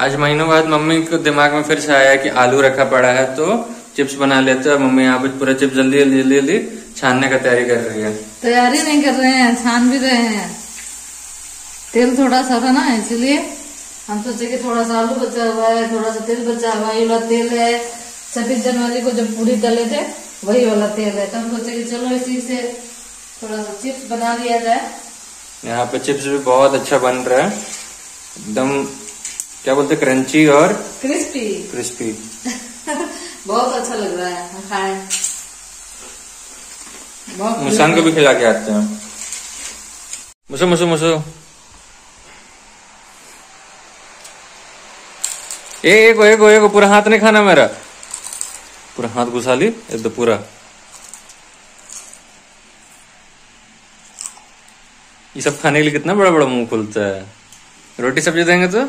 आज महीनों बाद मम्मी को दिमाग में फिर से आया कि आलू रखा पड़ा है तो चिप्स बना लेते हैं। मम्मी यहाँ पे पूरा चिप्स जल्दी जल्दी छानने का तैयारी कर रही है। तैयारी नहीं कर रहे हैं, छान भी रहे हैं। तेल थोड़ा सा था ना, इसलिए हम सोचे कि थोड़ा सा आलू बचा हुआ है, थोड़ा सा तेल बचा हुआ है। ये वाला तेल है 26 जनवरी को जब पूरी तले थे वही वाला तेल है, तो हम सोचे कि चलो इसी से थोड़ा सा चिप्स बना लिया जाए। यहाँ पे चिप्स भी बहुत अच्छा बन रहा है, एकदम क्या बोलते क्रंची और क्रिस्पी बहुत अच्छा लग रहा है, खाएं। मुस्कान को भी खिला के आते हैं। मुसो मुसो मुसो एगो पूरा हाथ नहीं खाना, मेरा पूरा हाथ घुसा ली एकदम पूरा। ये सब खाने के लिए कितना बड़ा बड़ा मुंह खुलता है। रोटी सब्जी देंगे तो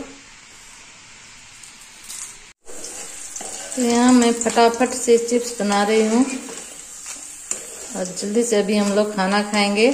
यहाँ मैं फटाफट से चिप्स बना रही हूँ और जल्दी से अभी हम लोग खाना खाएंगे।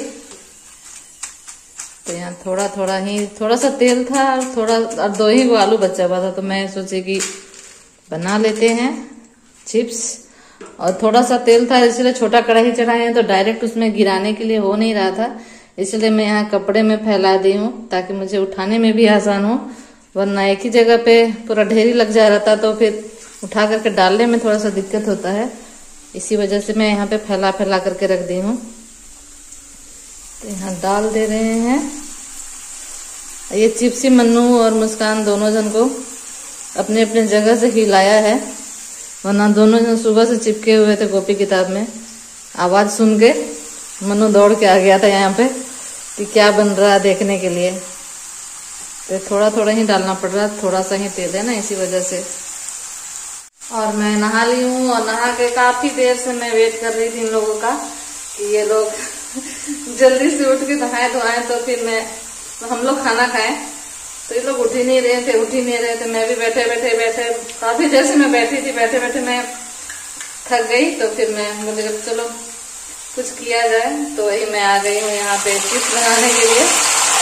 तो यहाँ थोड़ा सा तेल था और 2 ही वो आलू बचा हुआ था, तो मैं सोची कि बना लेते हैं चिप्स। और थोड़ा सा तेल था इसलिए छोटा कढ़ाई चढ़ाए हैं, तो डायरेक्ट उसमें गिराने के लिए हो नहीं रहा था, इसलिए मैं यहाँ कपड़े में फैला दी हूँ ताकि मुझे उठाने में भी आसान हो। वरना एक ही जगह पे पूरा ढेरी लग जा रहा था तो फिर उठा करके डालने में थोड़ा सा दिक्कत होता है, इसी वजह से मैं यहाँ पे फैला करके रख दी हूँ। तो यहाँ डाल दे रहे हैं। ये चिप्सी मन्नू और मुस्कान दोनों जन को अपने अपने जगह से हिलाया है, वरना दोनों जन सुबह से चिपके हुए थे कॉपी किताब में। आवाज सुन के मन्नू दौड़ के आ गया था यहाँ पे कि क्या बन रहा है देखने के लिए। तो थोड़ा ही डालना पड़ रहा, थोड़ा सा ही तेल है ना, इसी वजह से। और मैं नहा ली हूँ और नहा के काफी देर से मैं वेट कर रही थी इन लोगों का कि ये लोग जल्दी से उठ के नहाए धोआए तो फिर हम लोग खाना खाएं। तो ये लोग उठ ही नहीं रहे थे। मैं भी बैठे काफी देर से मैं बैठी थी। बैठे मैं थक गई, तो फिर मैं बोले जब चलो कुछ किया जाए, तो वही मैं आ गई हूँ यहाँ पे चिप्स बनाने के लिए।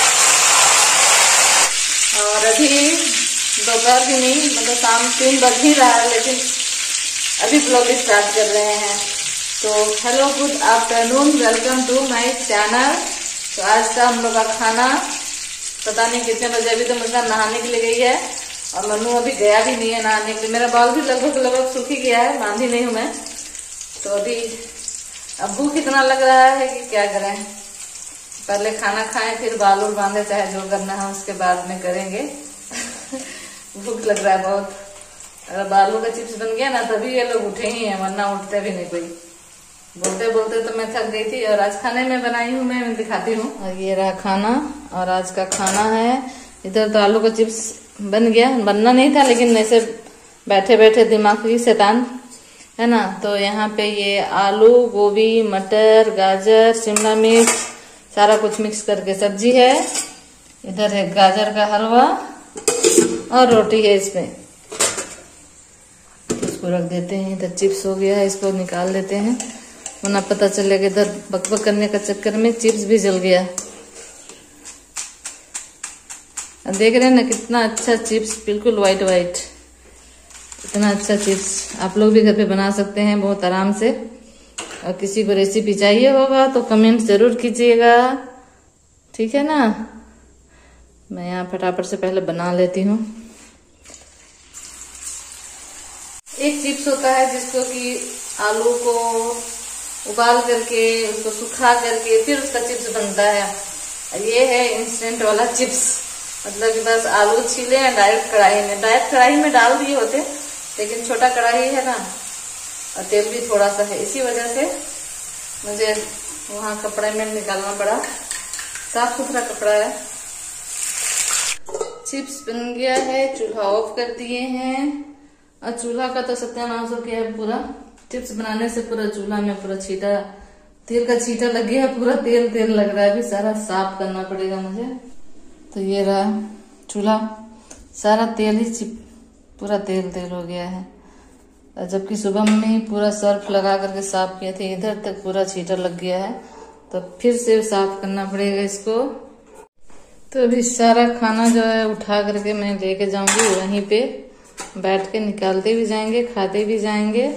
और अभी दोपहर भी नहीं, मतलब शाम 3 बज ही रहा है, लेकिन अभी ब्लॉग स्टार्ट कर रहे हैं। तो hello, good afternoon, welcome to my channel. तो आज का हम लोग का खाना पता नहीं कितने बजे, अभी तो मुस्कान नहाने के लिए गई है और मन्नू अभी गया भी नहीं है नहाने के लिए। मेरा बाल भी लगभग सूख ही गया है, बांधी नहीं हूँ मैं। तो अभी अब भूख इतना लग रहा है कि क्या करें, पहले खाना खाएं फिर बाल बांधे, चाहे जो करना है उसके बाद में करेंगे। भूख लग रहा है बहुत। अगर बालू का चिप्स बन गया ना तभी ये लोग उठे ही हैं, वरना उठते भी नहीं कोई। बोलते तो मैं थक गई थी। और आज खाने में बनाई हूँ, मैं दिखाती हूँ। और ये रहा खाना, और आज का खाना है। इधर तो आलू का चिप्स बन गया, बनना नहीं था लेकिन ऐसे बैठे दिमाग की शैतान है ना। तो यहाँ पे ये आलू, गोभी, मटर, गाजर, शिमला मिर्च सारा कुछ मिक्स करके सब्जी है। इधर है गाजर का हलवा और रोटी है इसमें। इसको रख देते हैं। इधर चिप्स हो गया है, इसको निकाल लेते हैं, वरना पता चलेगा इधर बकबक करने का चक्कर में चिप्स भी जल गया। देख रहे हैं ना कितना अच्छा चिप्स, बिल्कुल वाइट। इतना अच्छा चिप्स आप लोग भी घर पे बना सकते हैं बहुत आराम से। और किसी को रेसिपी चाहिए होगा तो कमेंट जरूर कीजिएगा, ठीक है ना। मैं यहाँ फटाफट से पहले बना लेती हूँ। एक चिप्स होता है जिसको कि आलू को उबाल करके उसको सुखा करके फिर उसका चिप्स बनता है। ये है इंस्टेंट वाला चिप्स, मतलब कि बस आलू छीले हैं डायरेक्ट कढ़ाई में डाल दिए होते, लेकिन छोटा कढ़ाई है ना और तेल भी थोड़ा सा है, इसी वजह से मुझे वहाँ कपड़े में निकालना पड़ा। साफ सुथरा कपड़ा है। चिप्स बन गया है, चूल्हा ऑफ कर दिए हैं। और चूल्हा का तो सत्यानाश हो गया है पूरा। चिप्स बनाने से पूरा चूल्हा में पूरा तेल का छींटा लग गया है, पूरा तेल लग रहा है। अभी सारा साफ करना पड़ेगा मुझे। तो ये रहा चूल्हा, सारा तेल ही पूरा तेल हो गया है। जबकि सुबह में ही पूरा सर्फ लगा करके साफ किए थे, इधर तक पूरा छींटा लग गया है, तो फिर से साफ करना पड़ेगा इसको। तो अभी सारा खाना जो है उठा करके मैं लेके जाऊंगी, वहीं पे बैठ के निकालते भी जाएंगे, खाते भी जाएंगे।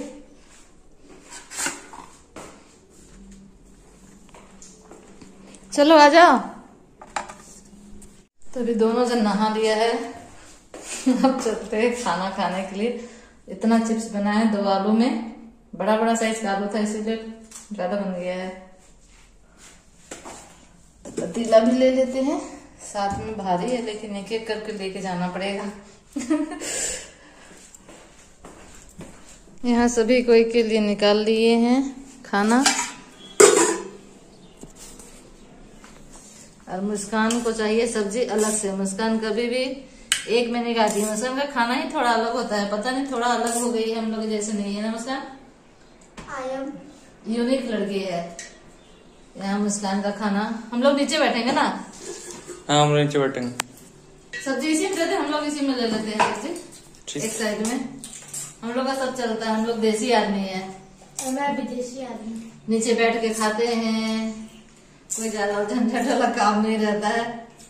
चलो आ जाओ। तो अभी दोनों जन नहा लिया है। अब चलते हैं खाना खाने के लिए। इतना चिप्स बना है 2 आलू में, बड़ा बड़ा साइज का आलू था इसीलिए ज्यादा बन गया है। तो पतीला भी ले लेते हैं, साथ में भारी है लेकिन एक एक करके लेके जाना पड़ेगा। यहाँ सभी कोई के लिए निकाल लिए हैं खाना। और मुस्कान को चाहिए सब्जी अलग से। मुस्कान कभी भी एक में नहीं खाती। मुस्कान का खाना ही थोड़ा अलग होता है, पता नहीं थोड़ा अलग हो गई है, हम लोग जैसे नहीं है ना मुस्कान। यूनिक लड़की है। यहाँ मुस्कान का खाना, हम लोग नीचे बैठेंगे ना। हाँ हम नीचे बैठेंगे। सब्जी इसी में देते, हम लोग इसी में ले लेते हैं सब्जी एक साइड में। हम लोग का सब चलता है, हम लोग देसी आदमी है। मैं भी देसी आदमी। नीचे बैठ के खाते हैं, कोई ज्यादा झंझट वाला काम नहीं रहता है।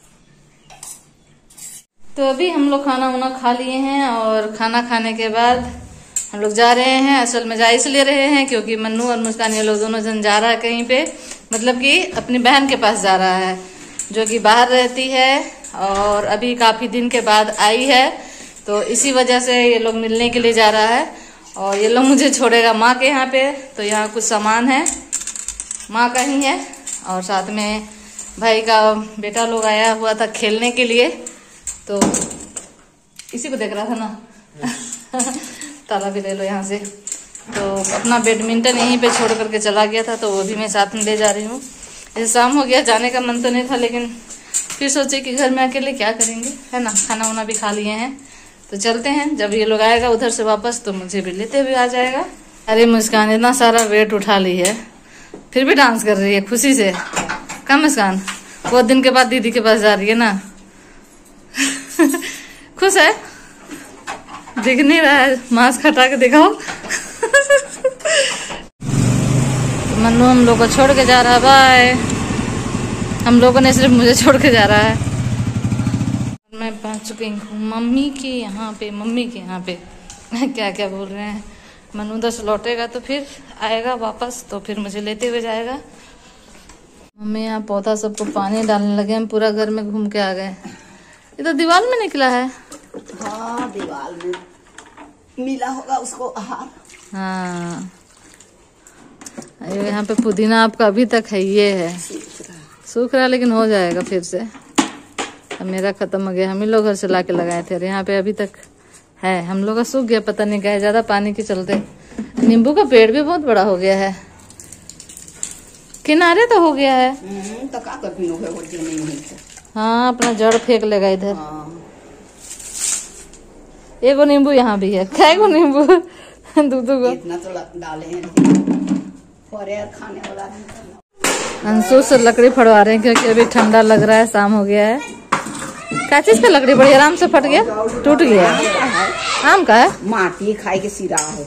तो अभी हम लोग खाना वाना खा लिए हैं और खाना खाने के बाद हम लोग जा रहे हैं। असल में जा इसलिए रहे हैं क्योंकि मन्नू और मुस्कान ये लोग दोनों जन जा रहा है कहीं पे, मतलब कि अपनी बहन के पास जा रहा है जो कि बाहर रहती है और अभी काफी दिन के बाद आई है। तो इसी वजह से ये लोग मिलने के लिए जा रहा है। और ये लोग मुझे छोड़ेगा माँ के यहाँ पे। तो यहाँ कुछ सामान है माँ का ही है, और साथ में भाई का बेटा लोग आया हुआ था खेलने के लिए, तो इसी को देख रहा था ना। ताला भी ले लो यहाँ से। तो अपना बैडमिंटन यहीं पे छोड़ करके चला गया था, तो वो भी मैं साथ में ले जा रही हूँ। ऐसे शाम हो गया, जाने का मन तो नहीं था, लेकिन फिर सोचे कि घर में अकेले क्या करेंगे, है ना। खाना वाना भी खा लिए हैं, तो चलते हैं। जब ये लोग आएगा उधर से वापस तो मुझे भी लेते हुए आ जाएगा। अरे मुस्कान इतना सारा वेट उठा ली है, फिर भी डांस कर रही है खुशी से। कम मुस्कान, बहुत दिन के बाद दीदी के पास जा रही है ना। खुश है, दिख नहीं रहा है, मास्क हटा के दिखाओ। मन्नू हम लोग को छोड़ के जा रहा है, बाय। हम लोगों ने सिर्फ मुझे छोड़ के जा रहा है। मैं पहुंच चुकी हूँ मम्मी के यहाँ पे। मम्मी के यहाँ पे क्या क्या बोल रहे हैं। मन्नू 10 लौटेगा तो फिर आएगा वापस, तो फिर मुझे लेते हुए जाएगा। मम्मी यहाँ पौधा सबको पानी डालने लगे, हम पूरा घर में घूम के आ गए। ये तो दीवार में निकला है। हाँ दीवार में मिला होगा उसको आहार। हाँ यहाँ पे पुदीना आपका अभी तक है, ये है सूख रहा, लेकिन हो जाएगा फिर से। अब मेरा खत्म हो गया, हम ही लोग घर से लाके लगाए थे। और यहाँ पे अभी तक है, हम लोग का सूख गया, पता नहीं क्या है, ज्यादा पानी के चलते। नींबू का पेड़ भी बहुत बड़ा हो गया है, किनारे तो हो गया है। तो का नहीं। हाँ अपना जड़ फेंक लेगा इधर। एगो नींबू यहाँ भी है, कैगो नींबू? दूधू को इतना तो डाले हैं, खाने वाला अंशु से लकड़ी फड़वा रहे हैं क्योंकि अभी ठंडा लग रहा है, शाम हो गया है। क्या चीज का लकड़ी? बड़ी आराम से फट गया, टूट गया। आम का है, माटी खाई के सिरा है।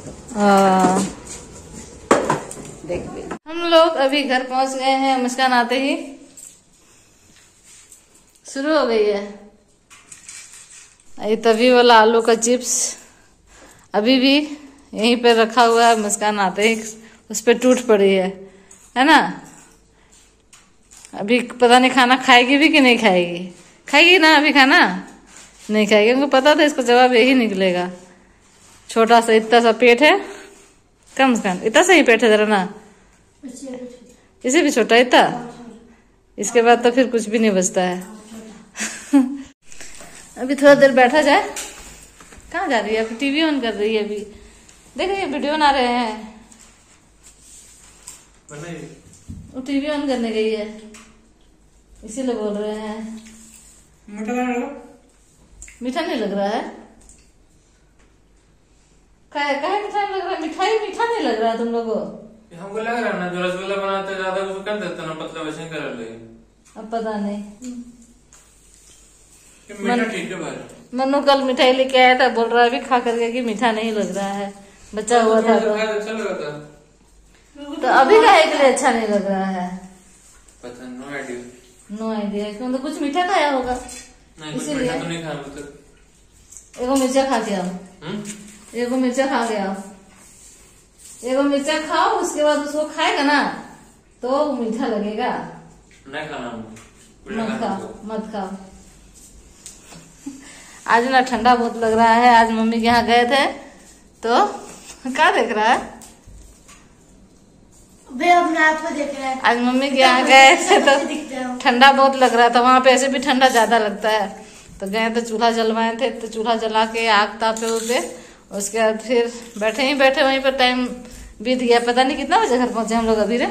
देख हम लोग अभी घर पहुंच गए हैं। मुस्कान आते ही शुरू हो गई है। ये तभी वाला आलू का चिप्स अभी भी यहीं पे रखा हुआ है। मुस्कान आते ही उस पे टूट पड़ी है ना। अभी पता नहीं खाना खाएगी भी कि नहीं खाएगी। खाएगी ना अभी खाना? नहीं खाएगी, उनको पता था इसका जवाब यही निकलेगा। छोटा सा इतना सा पेट है, कम से कम इतना सा ही पेट है जरा ना, इसे भी छोटा इतना। इसके बाद तो फिर कुछ भी नहीं बचता है। अभी थोड़ा देर बैठा जाए। कहाँ जा रही है? अभी टीवी ऑन कर रही है। अभी देख रही है वीडियो बना रहे हैं, वो टीवी ऑन करने गई है, इसीलिए बोल रहे हैं। मीठा नहीं लग रहा है? काहे मीठा नहीं लग रहा है? मिठाई मीठा नहीं लग रहा है तुम लोगों को? हमको लग रहा है ना, जो रसगुल्ला बनाते ज्यादा उसको कर देते ना, पतला वैसे कर ले। अब पता नहीं। मीठा ठीक है भाई। मन्नू कल मिठाई लेके आया था, बोल रहा है अभी खा करके कि मीठा नहीं लग रहा है, बचा हुआ था तो। अच्छा लगा था तो अभी का एक लिए अच्छा नहीं लग रहा है। पता नो आइडिया। नो आइडिया, इसमें तो कुछ मीठा खाया होगा नहीं, कुछ इसीलिए। मीठा तो नहीं खा रहा तो। एगो मिर्चा खा के आओ, एगो मिर्चा खा के आओ, एगो मिर्चा खाओ, उसके बाद उसको खाएगा ना तो मीठा लगेगा। नहीं खाना, मत खाओ, मत खाओ। आज ना ठंडा बहुत लग रहा है। आज मम्मी के यहाँ गए थे तो क्या देख रहा है? वे अपने आप को देख रहा है। आज मम्मी के यहाँ गए थे तो ठंडा बहुत लग रहा था, वहां पे ऐसे भी ठंडा ज्यादा लगता है। तो गए तो चूल्हा जलवाए थे, तो चूल्हा जला के आग तापे उठे, उसके बाद फिर बैठे ही बैठे वहीं पर टाइम बीत गया। पता नहीं कितना बजे घर पहुंचे हम लोग अभी रे,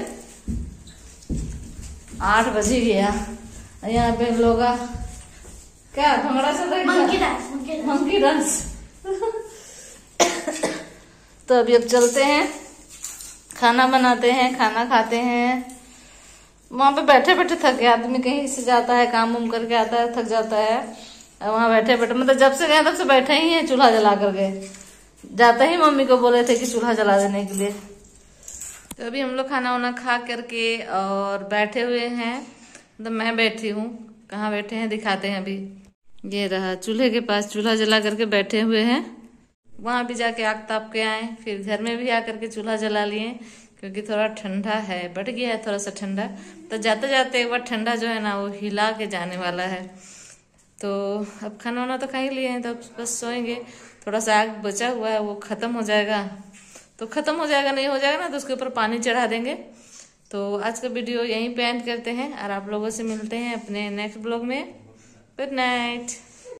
8 बजे गया। यहाँ पे लोग क्या भंगड़ा चल रहा है, मंकी डांस। तो अभी अब चलते हैं, खाना बनाते हैं, खाना खाते हैं। वहां पे बैठे बैठे थक गया आदमी, कहीं से जाता है काम उम करके आता है, थक जाता है। वहां बैठे बैठे मतलब जब से गए तब से बैठे ही हैं, चूल्हा जला कर गए। जाते ही मम्मी को बोले थे कि चूल्हा जला देने के लिए। तो अभी हम लोग खाना वाना खा करके और बैठे हुए हैं। तो मैं बैठी हूँ, कहाँ बैठे हैं दिखाते हैं। अभी ये रहा चूल्हे के पास, चूल्हा जला करके बैठे हुए हैं। वहां भी जाके आग ताप के आए, फिर घर में भी आकर के चूल्हा जला लिए, क्योंकि थोड़ा ठंडा है, बढ़ गया है थोड़ा सा ठंडा। तो जाते जाते एक बार ठंडा जो है ना वो हिला के जाने वाला है। तो अब खाना वाना तो खा ही लिए हैं, तो बस सोएंगे। थोड़ा सा आग बचा हुआ है, वो खत्म हो जाएगा तो खत्म हो जाएगा, नहीं हो जाएगा ना तो उसके ऊपर पानी चढ़ा देंगे। तो आज का वीडियो यहीं पे एंड करते हैं और आप लोगों से मिलते हैं अपने नेक्स्ट ब्लॉग में। Good night.